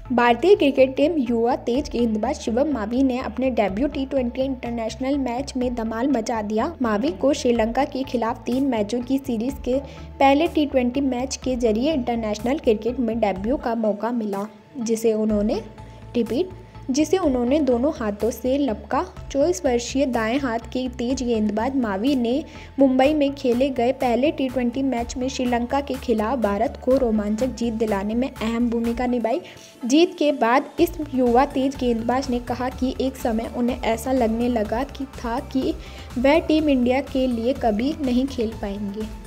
भारतीय cricket team युवा तेज गेंदबाज शिवम मावी ने अपने डेब्यू टी20 इंटरनेशनल मैच में धमाल मचा दिया। मावी को श्रीलंका के खिलाफ 3 मैचों की सीरीज के पहले टी20 मैच के जरिए इंटरनेशनल क्रिकेट में डेब्यू का मौका मिला, जिसे उन्होंने दोनों हाथों से लपका। 24 वर्षीय दाएं हाथ के तेज गेंदबाज मावी ने मुंबई में खेले गए पहले टी20 मैच में श्रीलंका के खिलाफ भारत को रोमांचक जीत दिलाने में अहम भूमिका निभाई। जीत के बाद इस युवा तेज गेंदबाज ने कहा कि एक समय उन्हें ऐसा लगने लगा कि वह टीम इंडिया के लिए कभी नहीं खेल पाएंगे।